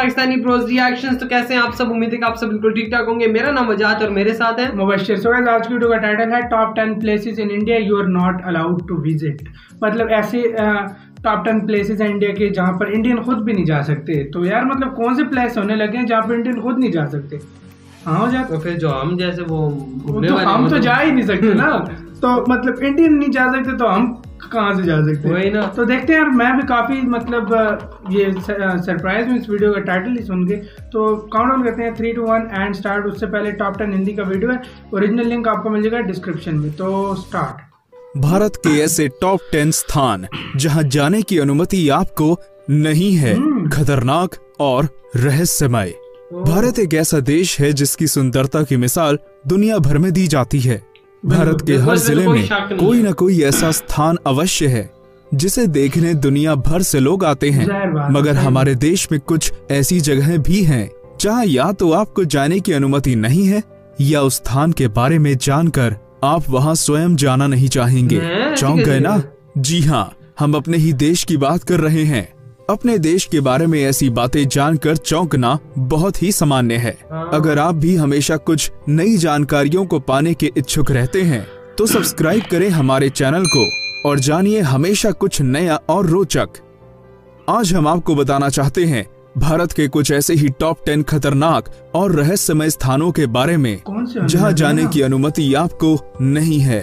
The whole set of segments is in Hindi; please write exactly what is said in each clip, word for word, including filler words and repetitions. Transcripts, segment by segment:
Pakistani pros reactions. तो कैसे हैं आप सब? उम्मीद है कि आप सब बिल्कुल ठीक ठाक होंगे। मेरा नाम वजाहत और मेरे साथ है मुबशिर। सो गाइस, आज की वीडियो का टाइटल है top ten places in India you are not allowed to visit. मतलब ऐसे टॉप टेन प्लेसेस हैं इंडिया के जहाँ पर इंडियन खुद भी नहीं जा सकते। तो यार मतलब कौन से प्लेस होने लगे हैं जहाँ पर इंडियन खुद नहीं जा सकते? हाँ हो जाता। तो फिर जो हम जैसे वो तो हम तो जा ही नहीं सकते ना। तो मतलब इंडियन नहीं जा सकते तो हम कहाँ से जा सकते? वही ना। तो देखते हैं यार, मैं भी काफी मतलब ये सरप्राइज में इस वीडियो का टाइटल ही सुन के। तो काउंट डाउन करते हैं three two one and start. उससे पहले टॉप टेन हिंदी का वीडियो है, ओरिजिनल लिंक आपको मिल जाएगा डिस्क्रिप्शन में। तो स्टार्ट। भारत के ऐसे टॉप टेन स्थान जहां जाने की अनुमति आपको नहीं है, खतरनाक और रहस्यमय। भारत एक ऐसा देश है जिसकी सुंदरता की मिसाल दुनिया भर में दी जाती है। भारत के हर जिले में कोई न कोई ऐसा स्थान अवश्य है जिसे देखने दुनिया भर से लोग आते हैं। मगर हमारे देश में कुछ ऐसी जगहें भी हैं जहां या तो आपको जाने की अनुमति नहीं है या उस स्थान के बारे में जानकर आप वहां स्वयं जाना नहीं चाहेंगे। चौंक गए ना? जी हाँ, हम अपने ही देश की बात कर रहे हैं। अपने देश के बारे में ऐसी बातें जानकर चौंकना बहुत ही सामान्य है। अगर आप भी हमेशा कुछ नई जानकारियों को पाने के इच्छुक रहते हैं तो सब्सक्राइब करें हमारे चैनल को और जानिए हमेशा कुछ नया और रोचक। आज हम आपको बताना चाहते हैं भारत के कुछ ऐसे ही टॉप टेन खतरनाक और रहस्यमय स्थानों के बारे में जहां जाने की अनुमति आपको नहीं है।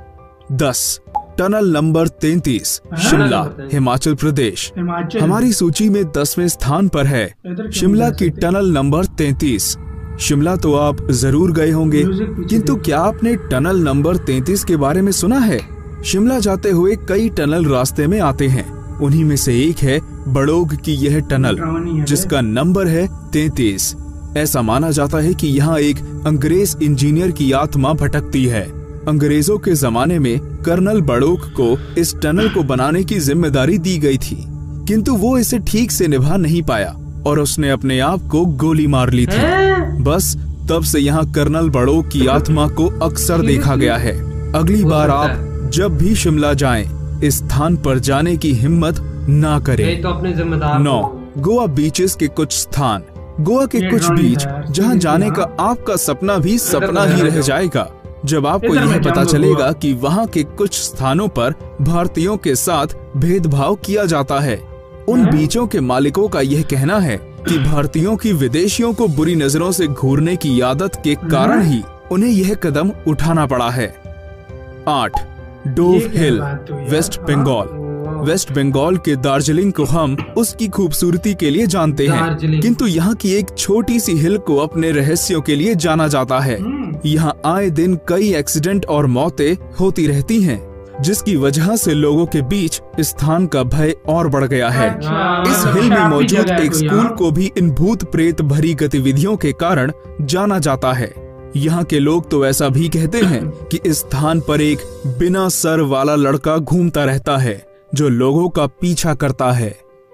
दस टनल नंबर तैंतीस, शिमला, हिमाचल प्रदेश। हमारी सूची में दसवें स्थान पर है शिमला की टनल नंबर तैंतीस। शिमला तो आप जरूर गए होंगे, किंतु क्या आपने टनल नंबर तैंतीस के बारे में सुना है? शिमला जाते हुए कई टनल रास्ते में आते हैं। उन्हीं में से एक है बड़ोग की यह टनल, जिसका नंबर है तैंतीस। ऐसा माना जाता है कि यहाँ एक अंग्रेज इंजीनियर की आत्मा भटकती है। अंग्रेजों के जमाने में कर्नल बड़ोग को इस टनल को बनाने की जिम्मेदारी दी गई थी, किंतु वो इसे ठीक से निभा नहीं पाया और उसने अपने आप को गोली मार ली थी। बस तब से यहाँ कर्नल बड़ोग की आत्मा को अक्सर देखा गया है। अगली बार आप जब भी शिमला जाएं, इस स्थान पर जाने की हिम्मत ना करें। तो अपने जिम्मेदार। नौ गोवा बीचेस के कुछ स्थान। गोवा के कुछ बीच जहाँ जाने का आपका सपना भी सपना ही रह जाएगा जब आपको यह पता चलेगा कि वहाँ के कुछ स्थानों पर भारतीयों के साथ भेदभाव किया जाता है। उन बीचों के मालिकों का यह कहना है कि भारतीयों की विदेशियों को बुरी नजरों से घूरने की आदत के कारण ही उन्हें यह कदम उठाना पड़ा है। आठ Dow Hill, West Bengal. West Bengal के दार्जिलिंग को हम उसकी खूबसूरती के लिए जानते हैं, किंतु यहाँ की एक छोटी सी हिल को अपने रहस्यों के लिए जाना जाता है। यहाँ आए दिन कई एक्सीडेंट और मौतें होती रहती हैं, जिसकी वजह से लोगों के बीच स्थान का भय और बढ़ गया है। इस हिल में मौजूद एक स्कूल को भी इन भूत प्रेत भरी गतिविधियों के कारण जाना जाता है। यहाँ के लोग तो ऐसा भी कहते हैं कि इस स्थान पर एक बिना सर वाला लड़का घूमता रहता है जो लोगों का पीछा करता है।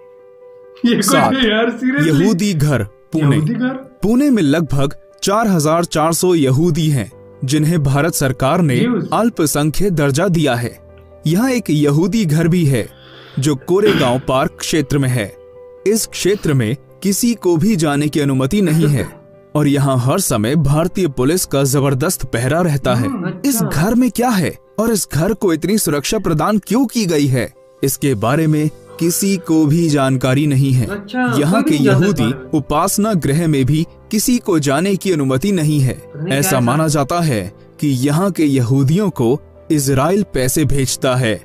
सात यहूदी घर, पुणे। पुणे में लगभग चार हजार चार सौ यहूदी हैं, जिन्हें भारत सरकार ने अल्पसंख्यक दर्जा दिया है। यहाँ एक यहूदी घर भी है जो कोरेगांव पार्क क्षेत्र में है। इस क्षेत्र में किसी को भी जाने की अनुमति नहीं है और यहाँ हर समय भारतीय पुलिस का जबरदस्त पहरा रहता है। इस घर में क्या है और इस घर को इतनी सुरक्षा प्रदान क्यों की गई है, इसके बारे में किसी को भी जानकारी नहीं है। यहाँ के यहूदी उपासना गृह में भी किसी को जाने की अनुमति नहीं है। ऐसा माना जाता है कि यहाँ के यहूदियों को इजराइल पैसे भेजता है।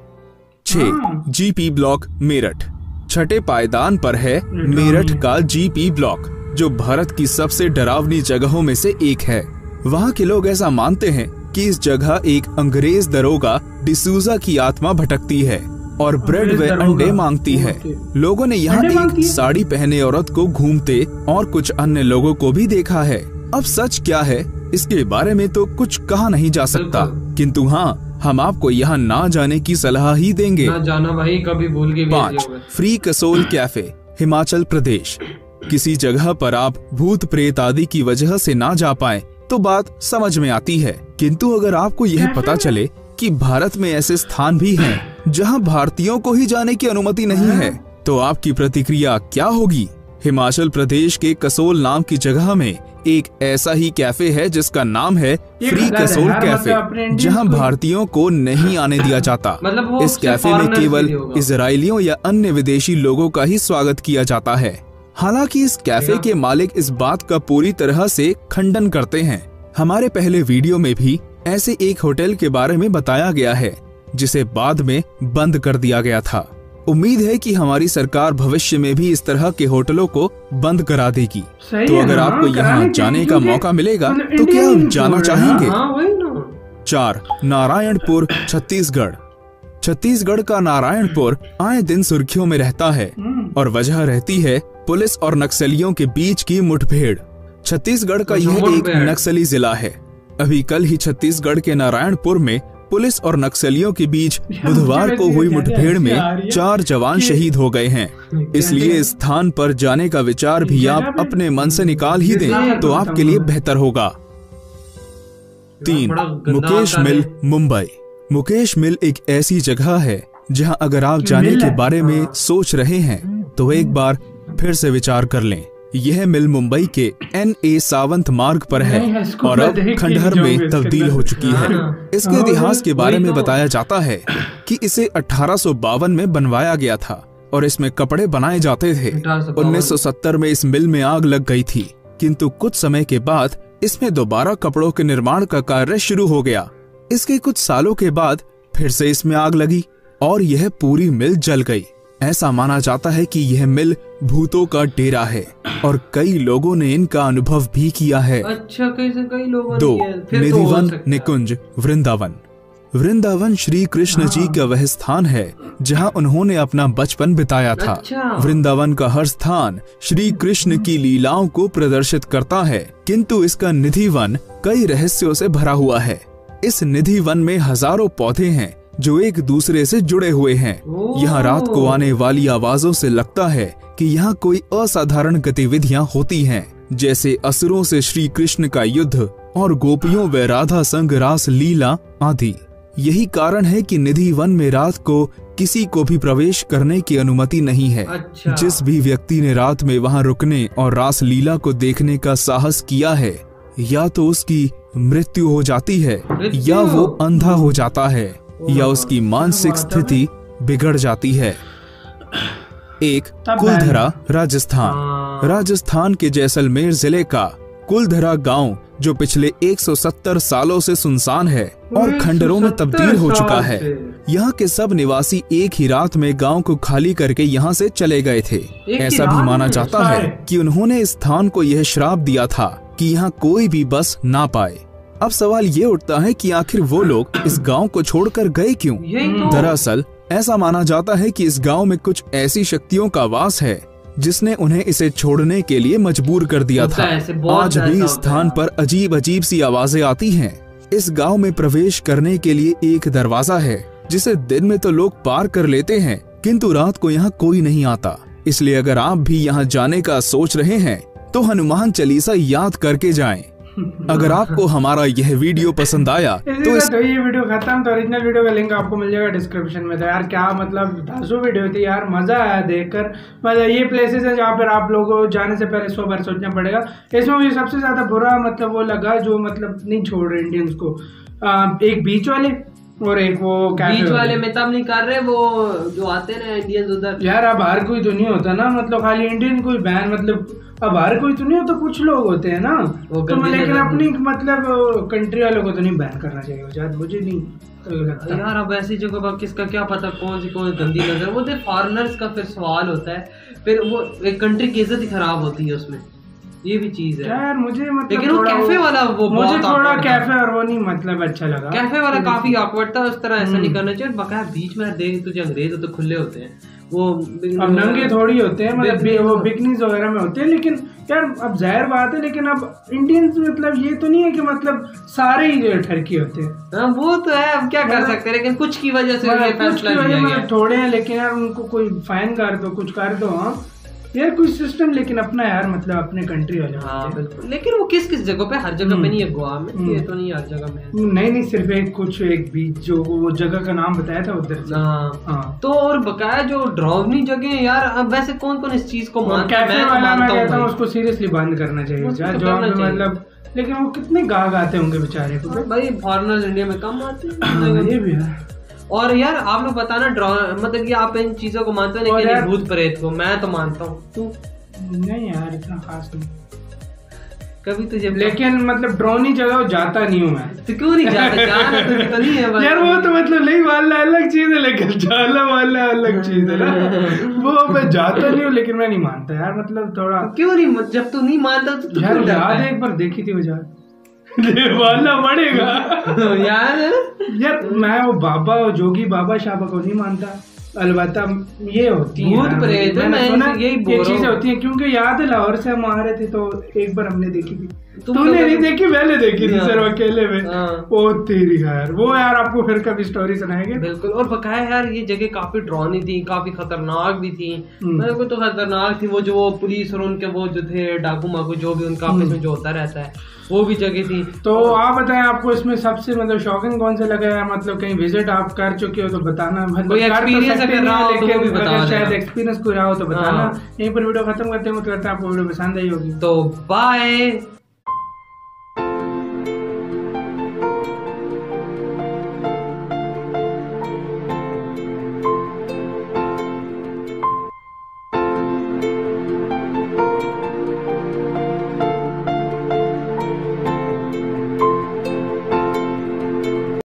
छह जीपी ब्लॉक, मेरठ। छठे पायदान पर है मेरठ का जीपी ब्लॉक, जो भारत की सबसे डरावनी जगहों में से एक है। वहाँ के लोग ऐसा मानते हैं कि इस जगह एक अंग्रेज दरोगा डिसूजा की आत्मा भटकती है और ब्रेड व अंडे मांगती है। लोगों ने यहाँ एक साड़ी पहने औरत को घूमते और कुछ अन्य लोगों को भी देखा है। अब सच क्या है इसके बारे में तो कुछ कहा नहीं जा सकता, किंतु हाँ, हम आपको यहाँ ना जाने की सलाह ही देंगे। ना जाना भाई, कभी भूल के। पाँच फ्री कसोल कैफे, हिमाचल प्रदेश। किसी जगह पर आप भूत प्रेत आदि की वजह से ना जा पाए तो बात समझ में आती है, किंतु अगर आपको यह पता चले कि भारत में ऐसे स्थान भी हैं जहां भारतीयों को ही जाने की अनुमति नहीं है, तो आपकी प्रतिक्रिया क्या होगी? हिमाचल प्रदेश के कसोल नाम की जगह में एक ऐसा ही कैफे है जिसका नाम है फ्री कसोल कैफे, जहां भारतीयों को नहीं आने दिया जाता। मतलब इस कैफे में केवल इजरायलियों या अन्य विदेशी लोगों का ही स्वागत किया जाता है। हालांकि इस कैफे के मालिक इस बात का पूरी तरह से खंडन करते हैं। हमारे पहले वीडियो में भी ऐसे एक होटल के बारे में बताया गया है जिसे बाद में बंद कर दिया गया था। उम्मीद है कि हमारी सरकार भविष्य में भी इस तरह के होटलों को बंद करा देगी। तो अगर आपको यहाँ जाने का मौका मिलेगा तो क्या आप जाना चाहेंगे? चार, नारायणपुर छत्तीसगढ़। छत्तीसगढ़ का नारायणपुर आए दिन सुर्खियों में रहता है और वजह रहती है पुलिस और नक्सलियों के बीच की मुठभेड़। छत्तीसगढ़ का यह एक नक्सली जिला है। अभी कल ही छत्तीसगढ़ के नारायणपुर में पुलिस और नक्सलियों के बीच बुधवार को हुई मुठभेड़ में चार जवान शहीद हो गए हैं। इसलिए इस स्थान पर जाने का विचार भी आप अपने मन से निकाल ही दें तो आपके लिए बेहतर होगा। तीन, मुकेश मिल मुंबई। मुकेश मिल एक ऐसी जगह है जहां अगर आप जाने के बारे में सोच रहे हैं तो एक बार फिर से विचार कर लें। यह मिल मुंबई के एन ए सावंत मार्ग पर है और अब खंडहर में तब्दील हो चुकी है। इसके इतिहास के बारे में बताया जाता है कि इसे अठारह सौ बावन में बनवाया गया था और इसमें कपड़े बनाए जाते थे। उन्नीस सौ सत्तर में इस मिल में आग लग गई थी, किंतु कुछ समय के बाद इसमें दोबारा कपड़ों के निर्माण का कार्य शुरू हो गया। इसके कुछ सालों के बाद फिर से इसमें आग लगी और यह पूरी मिल जल गई। ऐसा माना जाता है कि यह मिल भूतों का डेरा है और कई लोगों ने इनका अनुभव भी किया है। अच्छा, कैसे कई लोगों दो, ने निधिवन निकुंज वृंदावन। वृंदावन श्री कृष्ण जी का वह स्थान है जहां उन्होंने अपना बचपन बिताया था। अच्छा। वृंदावन का हर स्थान श्री कृष्ण की लीलाओं को प्रदर्शित करता है, किंतु इसका निधिवन कई रहस्यों से भरा हुआ है। इस निधिवन में हजारों पौधे हैं जो एक दूसरे से जुड़े हुए हैं। यहाँ रात को आने वाली आवाजों से लगता है कि यहाँ कोई असाधारण गतिविधियाँ होती हैं, जैसे असुरों से श्री कृष्ण का युद्ध और गोपियों व राधा संग रास लीला आदि। यही कारण है कि निधि वन में रात को किसी को भी प्रवेश करने की अनुमति नहीं है। अच्छा। जिस भी व्यक्ति ने रात में वहाँ रुकने और रास लीला को देखने का साहस किया है, या तो उसकी मृत्यु हो जाती है या वो अंधा हो जाता है या उसकी मानसिक स्थिति बिगड़ जाती है। एक, कुलधरा राजस्थान। राजस्थान के जैसलमेर जिले का कुलधरा गांव जो पिछले एक सौ सत्तर सालों से सुनसान है और खंडरों में तब्दील हो चुका है। यहाँ के सब निवासी एक ही रात में गांव को खाली करके यहाँ से चले गए थे। ऐसा भी माना जाता है कि उन्होंने इस स्थान को यह श्राप दिया था कि यहाँ कोई भी बस ना पाए। अब सवाल ये उठता है कि आखिर वो लोग इस गांव को छोड़कर गए क्यों? तो। दरअसल ऐसा माना जाता है कि इस गांव में कुछ ऐसी शक्तियों का वास है जिसने उन्हें इसे छोड़ने के लिए मजबूर कर दिया था। आज भी इस स्थान पर अजीब अजीब सी आवाजें आती हैं। इस गांव में प्रवेश करने के लिए एक दरवाजा है जिसे दिन में तो लोग पार कर लेते हैं, किंतु रात को यहाँ कोई नहीं आता। इसलिए अगर आप भी यहाँ जाने का सोच रहे हैं तो हनुमान चालीसा याद करके जाएं। अगर आपको हमारा यह वीडियो पसंद आया तो इस... तो ये वीडियो खत्म। तो ओरिजिनल वीडियो का लिंक आपको मिल जाएगा डिस्क्रिप्शन में। तो यार क्या मतलब धांसू वीडियो थी यार, मजा आया देखकर। मतलब ये प्लेसेस है जहाँ पर आप लोगों को जाने से पहले सौ बार सोचना पड़ेगा। इसमें मुझे सबसे ज्यादा बुरा मतलब वो लगा जो मतलब नहीं छोड़ रहे इंडियंस को। आ, एक बीच वाले और एक वो बीच वाले में तब नहीं कर रहे, वो जो आते ना इंडियंस उधर। यार अब हर कोई तो नहीं होता ना, मतलब खाली इंडियन कोई बैन, मतलब अब हर कोई तो नहीं होता, कुछ लोग होते हैं ना। तो मैं लेकिन अपनी मतलब कंट्री वालों को तो नहीं बैन करना चाहिए शायद, मुझे नहीं तो लगता। यार अब ऐसी जगह पर किसका क्या पता कौन सी कौन गंदी नजर, वो तो फॉरेनर्स का फिर सवाल होता है, फिर वो एक कंट्री की इज्जत ही खराब होती है उसमें, ये भी चीज है यार। मुझे मतलब लेकिन वो कैफे वाला वो मुझे थोड़ा कैफे और वो नहीं मतलब अच्छा लगा। कैफे वाला काफी ऑकवर्ड था, उस तरह ऐसा नहीं करना चाहिए। बकाया बीच में देख तुझे अंग्रेज तो खुले होते हैं, वो अब नंगे थोड़ी होते हैं, मतलब वो बिकनीज वगैरह में होते हैं। लेकिन यार अब जाहिर बात है, लेकिन अब इंडियंस मतलब ये तो नहीं है कि मतलब सारे ही ठरकी होते हैं। वो तो है, अब क्या कर सकते हैं, लेकिन कुछ की वजह से ये फैसला लिया गया। थोड़े हैं लेकिन यार उनको कोई फाइन कर दो, कुछ कर दो। हाँ यार कुछ सिस्टम लेकिन अपना यार, मतलब अपने कंट्री वाले। हाँ बिल्कुल, लेकिन वो किस किस जगह पे, हर जगह पे नहीं है, गोवा में ये तो नहीं हर जगह में। नहीं नहीं, सिर्फ एक कुछ एक बीच जो वो जगह का नाम बताया था उधर से। हाँ तो और बकाया जो डरावनी जगह है यार, अब वैसे कौन कौन इस चीज को मानता है? कैफे वाला मैं कहता हूँ उसको सीरियसली बंद करना चाहिए, जो मतलब, लेकिन वो कितने गा गाते होंगे बेचारे को भाई, फॉरेनर्स इंडिया में कम आते हैं। ये भी है। और यार आप लोग बताना, मतलब कि आप इन चीजों को मानते हो लेकिन भूत प्रेत को? मैं तो मानता हूँ। तू? नहीं यार इतना खास नहीं कभी तुझे, लेकिन मतलब ड्रोनी जगह जाता नहीं हूँ मैं। तो क्यों नहीं जाता? जाना तुझे तो नहीं है यार वो तो मतलब नहीं वाला अलग चीज है, लेकिन जाला वाला अलग चीज है ना। वो मैं जाता नहीं हूँ, लेकिन मैं नहीं मानता यार, मतलब थोड़ा। क्यों नहीं? जब तू नहीं मानता तो यार याद है एक बार देखी थी वजाहत, मानना पड़ेगा यार। यार मैं वो बाबा जोगी बाबा शाबा को नहीं मानता, अलबत्ता ये होती है भूत प्रेत, मैंने सुना यही ये चीजें होती हैं, क्योंकि याद है लाहौर से हम आ रहे थे तो एक बार हमने देखी थी। तूने नहीं देखी? मैंने देखी थी सर अकेले में। ओ तेरी यार, वो यार आपको फिर कभी स्टोरी सुनाएंगे। बिल्कुल। और बकाया यार ये जगह काफी डरावनी थी, काफी खतरनाक भी थी। मेरे को तो खतरनाक थी वो जो वो पुलिस और उनके वो जो थे डाकू माकू, जो भी उनका आपस में जो होता रहता है, वो भी जगह थी। तो आप बताएं आपको इसमें सबसे मतलब शॉकिंग कौन सा लगा है? मतलब कहीं विजिट आप कर चुके हो तो बताना, मतलब एक्सपीरियंस अगर रहा हो तो वो भी बताना, शायद एक्सपीरियंस कोई रहा हो तो बताना। यहीं पर वीडियो खत्म करते हैं, करते हैं आपको वीडियो पसंद आई होगी। तो बाय।